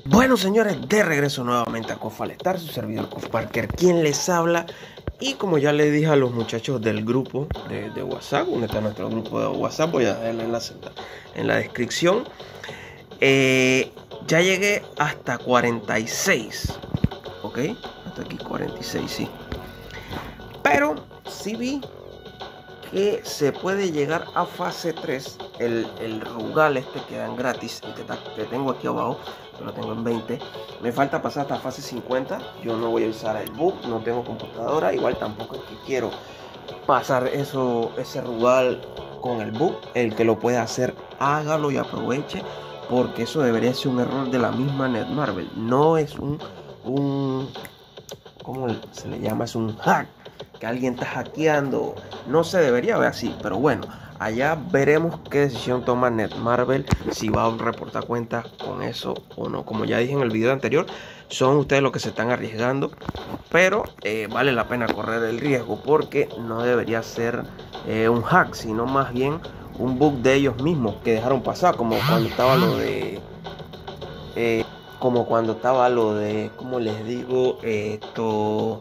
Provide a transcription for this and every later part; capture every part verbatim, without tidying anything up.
Bueno, señores, de regreso nuevamente a Cofalestar, su servidor Cof Parker, quien les habla. Y como ya les dije a los muchachos del grupo de, de WhatsApp, donde está nuestro grupo de WhatsApp, voy a dejar el enlace en la, en la descripción. Eh, ya llegué hasta cuarenta y seis, ¿ok? Hasta aquí cuarenta y seis, sí. Pero sí vi que se puede llegar a fase tres. El, el Rugal este que dan gratis, el que, está, que tengo aquí abajo, yo lo tengo en veinte. Me falta pasar hasta fase cincuenta. Yo no voy a usar el bug, no tengo computadora. Igual tampoco es que quiero pasar eso, ese Rugal con el bug. El que lo pueda hacer, hágalo y aproveche, porque eso debería ser un error de la misma Netmarble. No es un, un ¿cómo se le llama? Es un hack, que alguien está hackeando. No se debería ver así, pero bueno, allá veremos qué decisión toma Netmarble, si va a reportar cuentas con eso o no. Como ya dije en el video anterior, son ustedes los que se están arriesgando, pero eh, vale la pena correr el riesgo, porque no debería ser eh, un hack, sino más bien un bug de ellos mismos que dejaron pasar, como cuando estaba lo de eh, como cuando estaba lo de, ¿cómo les digo? Eh, esto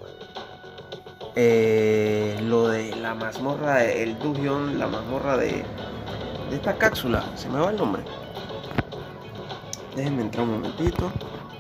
Eh, lo de la mazmorra, el dungeon, la mazmorra de, de esta cápsula, se me va el nombre. Déjenme entrar un momentito.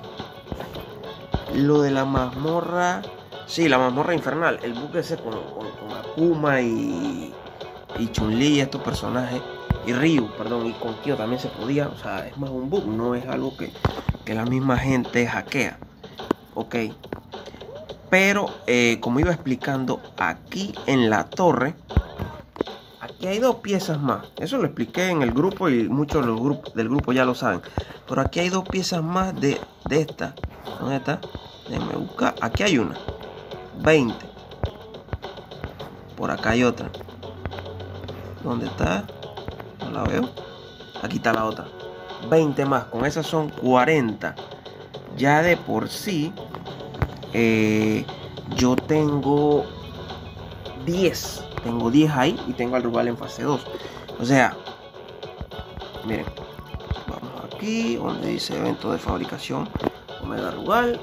Lo de la mazmorra, sí, la mazmorra infernal, el bug ese con, con, con Akuma y, y Chun-Li, estos personajes, y Ryu, perdón, y con Kyo también se podía. O sea, es más un bug, no es algo que, que la misma gente hackea. Ok. Pero eh, como iba explicando, aquí en la torre, aquí hay dos piezas más. Eso lo expliqué en el grupo y muchos de los grupos del grupo ya lo saben. Pero aquí hay dos piezas más de, de esta. ¿Dónde está? Déjenme buscar. Aquí hay una. veinte. Por acá hay otra. ¿Dónde está? No la veo. Aquí está la otra. veinte más. Con esas son cuarenta. Ya de por sí... Eh, yo tengo diez, tengo diez ahí y tengo al Rugal en fase dos. O sea, miren, vamos aquí donde dice evento de fabricación Omega Rugal.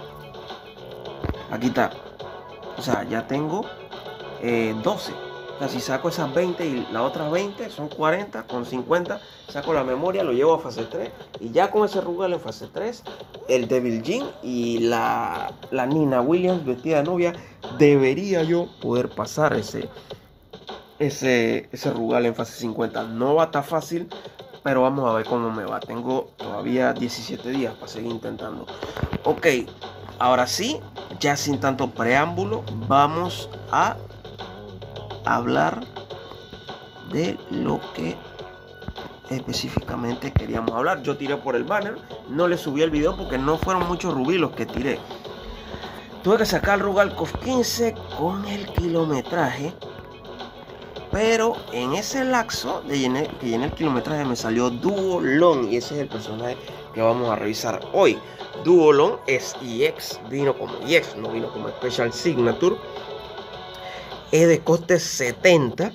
Aquí está. O sea, ya tengo eh, doce. O sea, si saco esas veinte y las otras veinte son cuarenta, con cincuenta saco la memoria, lo llevo a fase tres. Y ya con ese Rugal en fase tres, el Devil Jin y la, la Nina Williams vestida de novia, debería yo poder pasar ese, ese, ese Rugal en fase cincuenta. No va a estar fácil, pero vamos a ver cómo me va. Tengo todavía diecisiete días para seguir intentando. Ok, ahora sí, ya sin tanto preámbulo, vamos a hablar de lo que específicamente queríamos hablar. Yo tiré por el banner, no le subí el video porque no fueron muchos rubí los que tiré. Tuve que sacar el Rugal Cof quince con el kilometraje, pero en ese lapso de llené, que llené el kilometraje me salió Duolong, y ese es el personaje que vamos a revisar hoy. Duolong es E X, vino como E X, no vino como Special Signature. Es de coste setenta.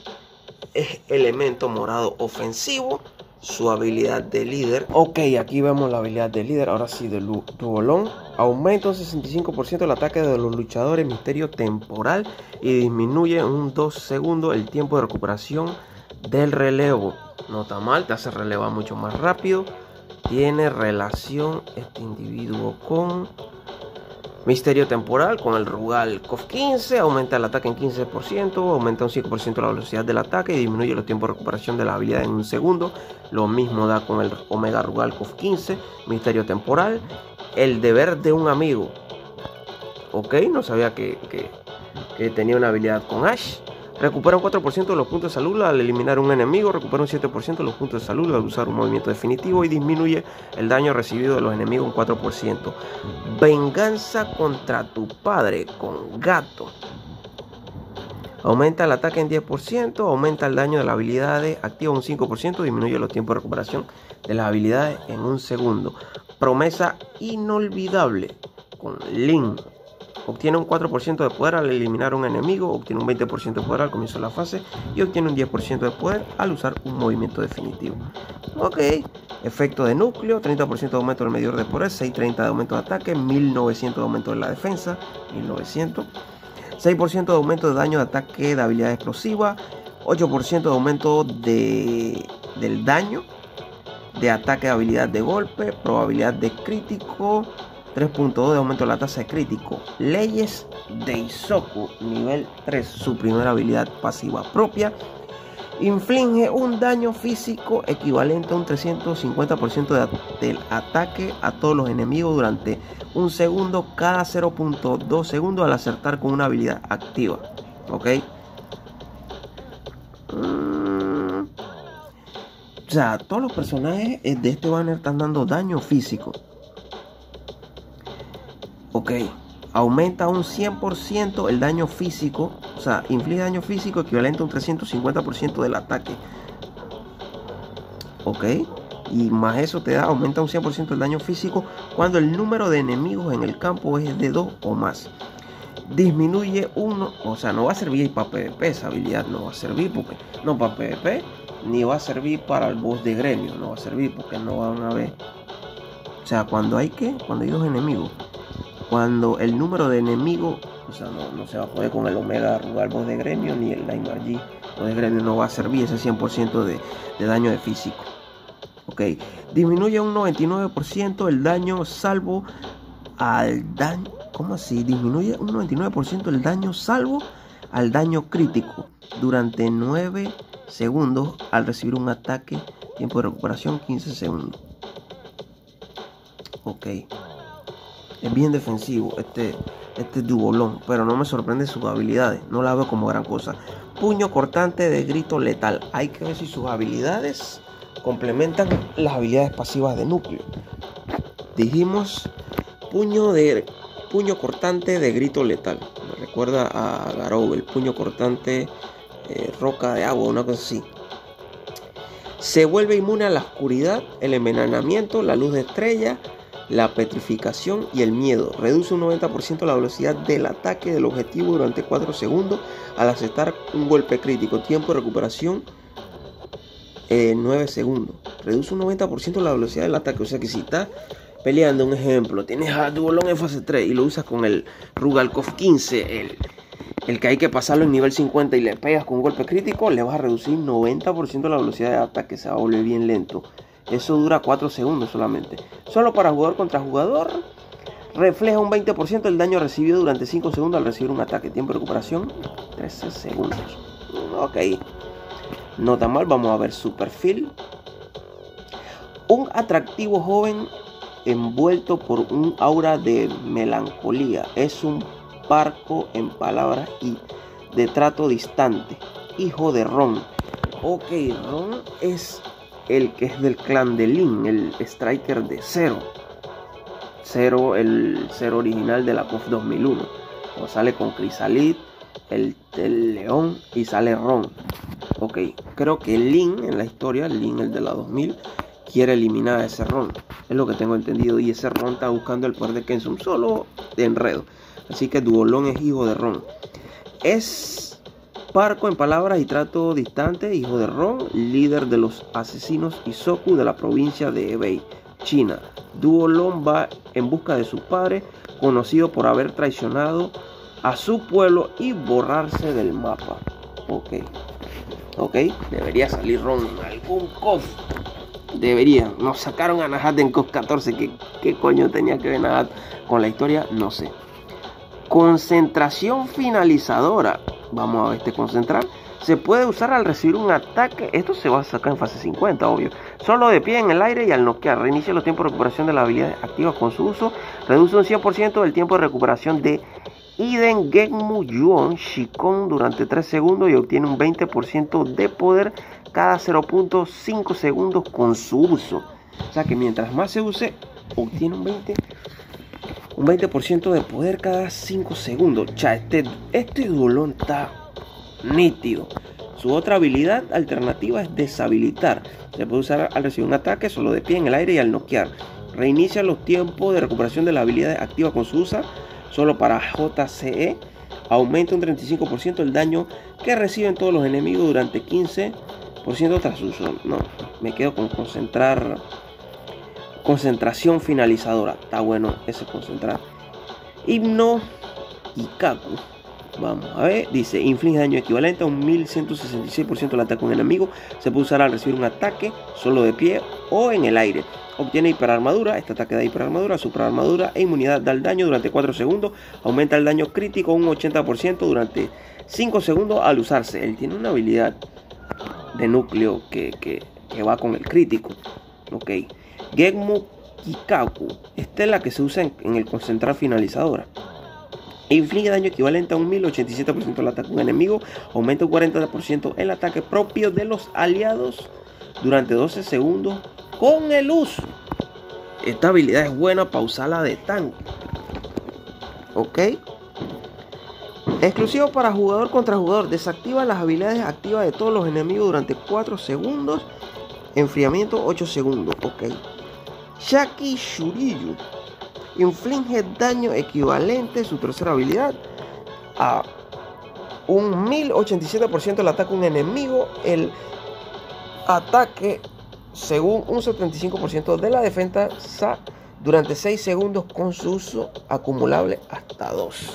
Es elemento morado ofensivo. Su habilidad de líder. Ok, aquí vemos la habilidad de líder. Ahora sí, de Duolong. Aumenta un sesenta y cinco por ciento el ataque de los luchadores. Misterio temporal. Y disminuye un dos segundos el tiempo de recuperación del relevo. No está mal, te hace relevar mucho más rápido. Tiene relación este individuo con Misterio temporal, con el Rugal Cof quince. Aumenta el ataque en quince por ciento, aumenta un cinco por ciento la velocidad del ataque y disminuye los tiempos de recuperación de la habilidad en un segundo. Lo mismo da con el Omega Rugal Cof quince. Misterio temporal. El deber de un amigo. Ok, no sabía que, que, que tenía una habilidad con Ash. Recupera un cuatro por ciento de los puntos de salud al eliminar un enemigo. Recupera un siete por ciento de los puntos de salud al usar un movimiento definitivo. Y disminuye el daño recibido de los enemigos un cuatro por ciento. Venganza contra tu padre con gato. Aumenta el ataque en diez por ciento. Aumenta el daño de las habilidades. Activa un cinco por ciento. Disminuye los tiempos de recuperación de las habilidades en un segundo. Promesa inolvidable con Link. Obtiene un cuatro por ciento de poder al eliminar a un enemigo, obtiene un veinte por ciento de poder al comienzo de la fase y obtiene un diez por ciento de poder al usar un movimiento definitivo. Ok, efecto de núcleo, treinta por ciento de aumento del medidor de poder, seiscientos treinta de aumento de ataque, mil novecientos de aumento de la defensa, mil novecientos, seis por ciento de aumento de daño de ataque de habilidad explosiva, ocho por ciento de aumento de, del daño de ataque de habilidad de golpe, probabilidad de crítico, tres punto dos de aumento de la tasa de crítico. Leyes de Isoku, nivel tres, su primera habilidad pasiva propia. Inflige un daño físico equivalente a un trescientos cincuenta por ciento de, del ataque a todos los enemigos durante un segundo cada cero punto dos segundos al acertar con una habilidad activa. Ok. Mm. O sea, todos los personajes de este banner están dando daño físico. Ok, aumenta un cien por ciento el daño físico, o sea, inflige daño físico equivalente a un trescientos cincuenta por ciento del ataque. Ok, y más eso te da, aumenta un cien por ciento el daño físico cuando el número de enemigos en el campo es de dos o más. Disminuye uno, o sea, no va a servir para PvP, esa habilidad no va a servir porque no para PvP, ni va a servir para el boss de gremio, no va a servir porque no van a ver. O sea, cuando hay que, cuando hay dos enemigos. Cuando el número de enemigos, o sea, no, no se va a poder con el Omega Rugal boss de gremio, ni el Line G boss de gremio, no va a servir ese cien por ciento de, de daño de físico. Ok, disminuye un noventa y nueve por ciento el daño salvo al daño, ¿cómo así? Disminuye un noventa y nueve por ciento el daño salvo al daño crítico durante nueve segundos al recibir un ataque, tiempo de recuperación quince segundos. Ok. Es bien defensivo este, este Duolón, pero no me sorprende sus habilidades, no la veo como gran cosa. Puño cortante de grito letal. Hay que ver si sus habilidades complementan las habilidades pasivas de núcleo. Dijimos puño, de, puño cortante de grito letal. Me recuerda a Garou, el puño cortante eh, roca de agua, una cosa así. Se vuelve inmune a la oscuridad, el envenenamiento, la luz de estrella, la petrificación y el miedo. Reduce un noventa por ciento la velocidad del ataque del objetivo durante cuatro segundos al aceptar un golpe crítico. Tiempo de recuperación eh, nueve segundos. Reduce un noventa por ciento la velocidad del ataque. O sea que si estás peleando, un ejemplo, tienes a Duolón en fase tres y lo usas con el Rugalkov quince, el, el que hay que pasarlo en nivel cincuenta y le pegas con un golpe crítico, le vas a reducir noventa por ciento la velocidad de ataque. Se va a volver bien lento. Eso dura cuatro segundos solamente. Solo para jugador contra jugador. Refleja un veinte por ciento del daño recibido durante cinco segundos al recibir un ataque. Tiempo de recuperación trece segundos. Ok. No tan mal. Vamos a ver su perfil. Un atractivo joven envuelto por un aura de melancolía. Es un parco en palabras y de trato distante. Hijo de Ron. Ok, Ron es el que es del clan de Lin, el striker de Zero. Zero, el Zero original de la C O F dos mil uno. O sale con Chrysalis, el, el león y sale Ron. Ok, creo que Lin en la historia, Lin el de la dos mil, quiere eliminar a ese Ron. Es lo que tengo entendido. Y ese Ron está buscando el poder de Kensum solo de enredo. Así que Duolón es hijo de Ron. Es parco en palabras y trato distante, hijo de Ron, líder de los asesinos Isoku de la provincia de Hebei, China. Duolón va en busca de su padre, conocido por haber traicionado a su pueblo y borrarse del mapa. Ok, ok, debería salir Ron en algún C O F. Debería, nos sacaron a Nahat en C O F catorce. ¿Qué, qué coño tenía que ver Nahat con la historia? No sé. Concentración finalizadora. Vamos a ver este concentrar. Se puede usar al recibir un ataque. Esto se va a sacar en fase cincuenta, obvio. Solo de pie en el aire y al noquear. Reinicia los tiempos de recuperación de las habilidades activas con su uso. Reduce un cien por ciento del tiempo de recuperación de Iden Genmu Yuon Shikon durante tres segundos y obtiene un veinte por ciento de poder cada cero punto cinco segundos con su uso. O sea que mientras más se use, obtiene un veinte por ciento. Un veinte por ciento de poder cada cinco segundos. Cha, este, este Duolón está nítido. Su otra habilidad alternativa es deshabilitar. Se puede usar al recibir un ataque solo de pie en el aire y al noquear. Reinicia los tiempos de recuperación de la habilidad activa con su uso. solo para J C E. Aumenta un treinta y cinco por ciento el daño que reciben todos los enemigos durante quince por ciento tras uso. No, me quedo con concentrar. Concentración finalizadora. Está bueno ese concentrar. Himno Kikaku. Vamos a ver. Dice, inflige daño equivalente a un mil ciento sesenta y seis por ciento del ataque a un enemigo. Se puede usar al recibir un ataque solo de pie o en el aire. Obtiene hiperarmadura. Este ataque da hiperarmadura, superarmadura e inmunidad da el daño durante cuatro segundos. Aumenta el daño crítico un ochenta por ciento durante cinco segundos al usarse. Él tiene una habilidad de núcleo que, que, que va con el crítico. Ok. Genmu Kikaku. Esta es la que se usa en, en el concentrar finalizadora. Inflige daño equivalente a un mil ochenta y siete por ciento del ataque a un enemigo. Aumenta un cuarenta por ciento el ataque propio de los aliados durante doce segundos con el uso. Esta habilidad es buena para usarla de tanque. Ok. Exclusivo para jugador contra jugador. Desactiva las habilidades activas de todos los enemigos durante cuatro segundos. Enfriamiento ocho segundos. Ok. Shaki Shuriyu. Inflige daño equivalente, su tercera habilidad, a un mil ochenta y siete por ciento del ataque a un enemigo. El ataque según un setenta y cinco por ciento de la defensa durante seis segundos con su uso acumulable hasta dos.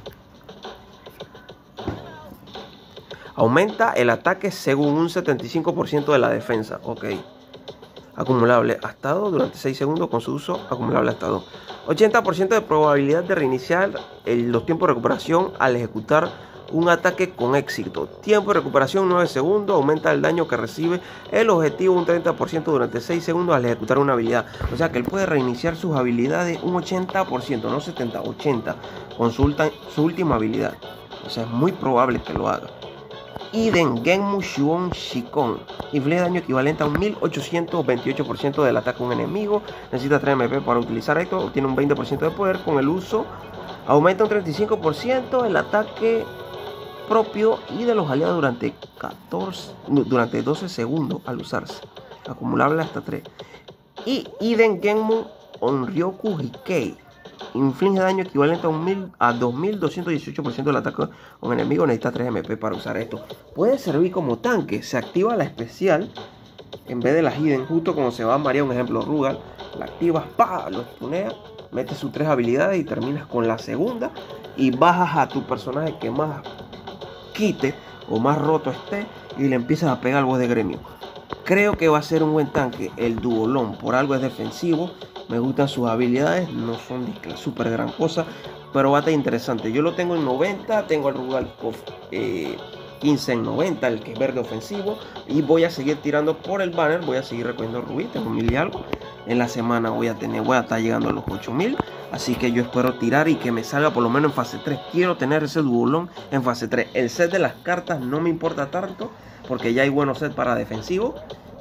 Aumenta el ataque según un setenta y cinco por ciento de la defensa. Ok. Acumulable hasta dos durante seis segundos con su uso acumulable hasta dos. ochenta por ciento de probabilidad de reiniciar el, los tiempos de recuperación al ejecutar un ataque con éxito. Tiempo de recuperación nueve segundos. Aumenta el daño que recibe el objetivo un treinta por ciento durante seis segundos al ejecutar una habilidad. O sea que él puede reiniciar sus habilidades un ochenta por ciento, no setenta, ochenta con su, su última habilidad. O sea, es muy probable que lo haga. Iden Genmu Shuon Shikon. Inflige daño equivalente a un mil ochocientos veintiocho por ciento del ataque a un enemigo. Necesita tres M P para utilizar esto. Obtiene un veinte por ciento de poder con el uso. Aumenta un treinta y cinco por ciento el ataque propio y de los aliados durante catorce, durante doce segundos al usarse. Acumulable hasta tres. Y Iden Genmu Onryoku Hikei. Inflige daño equivalente a, un mil, a dos mil doscientos dieciocho por ciento del ataque a un enemigo. Necesita tres M P para usar esto. Puede servir como tanque. Se activa la especial en vez de la hidden. Justo como se va a María, un ejemplo, Rugal. La activas, pa, lo stunea, metes sus tres habilidades y terminas con la segunda. Y bajas a tu personaje que más quite o más roto esté y le empiezas a pegar al boss de gremio. Creo que va a ser un buen tanque el Duolón. Por algo es defensivo. Me gustan sus habilidades, no son de super gran cosa, pero va a estar interesante. Yo lo tengo en noventa, tengo el Rugal eh, quince en noventa, el que es verde ofensivo, y voy a seguir tirando por el banner, voy a seguir recogiendo rubí, tengo mil y algo. En la semana voy a tener, voy a estar llegando a los ocho mil, así que yo espero tirar y que me salga por lo menos en fase tres. Quiero tener ese Duolón en fase tres. El set de las cartas no me importa tanto, porque ya hay buenos sets para defensivo,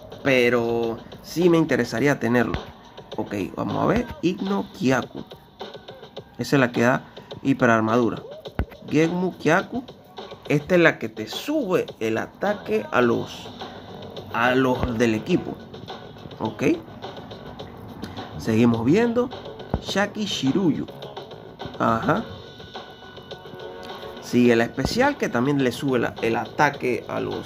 pero sí me interesaría tenerlo. Ok, vamos a ver. Himno Kikaku. Esa es la que da hiperarmadura. Genmu Kikaku. Esta es la que te sube el ataque a los a los del equipo. Ok. Seguimos viendo. Shaki Shuriyu. Ajá. Sigue la especial que también le sube la, el ataque a los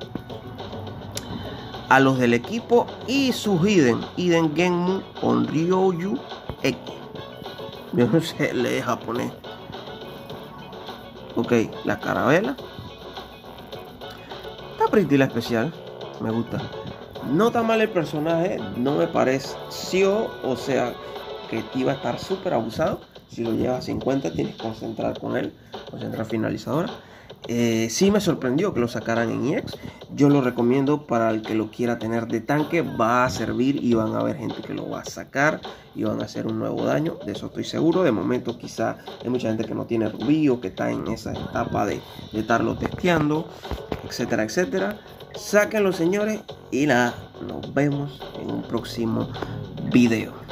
a los del equipo y su Hiden, Iden Genmu Onryoku X. Yo no sé, lee japonés. Ok, la carabela. Está pretty la especial. Me gusta. No está mal el personaje. No me pareció, o sea, que te iba a estar súper abusado. Si lo llevas a cincuenta, tienes que concentrar con él. Concentrar finalizadora. Eh, sí me sorprendió que lo sacaran en E X. Yo lo recomiendo para el que lo quiera tener de tanque. Va a servir y van a haber gente que lo va a sacar y van a hacer un nuevo daño. De eso estoy seguro. De momento quizá hay mucha gente que no tiene rubí o que está en esa etapa de, de estarlo testeando, etcétera, etcétera. Sáquenlo, señores, y nada, nos vemos en un próximo video.